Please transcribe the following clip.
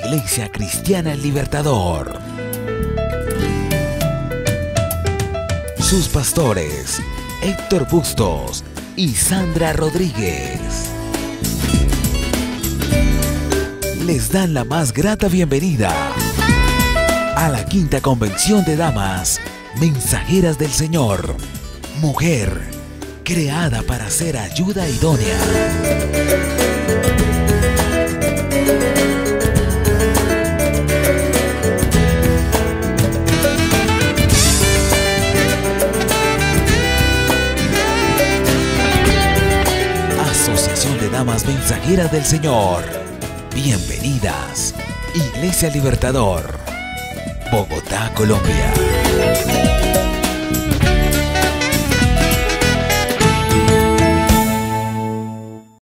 Iglesia Cristiana El Libertador. Sus pastores, Héctor Bustos y Sandra Rodríguez, les dan la más grata bienvenida a la quinta convención de damas, mensajeras del Señor, mujer creada para ser ayuda idónea. Asociación de Damas Mensajeras del Señor. Bienvenidas. Iglesia Libertador, Bogotá, Colombia.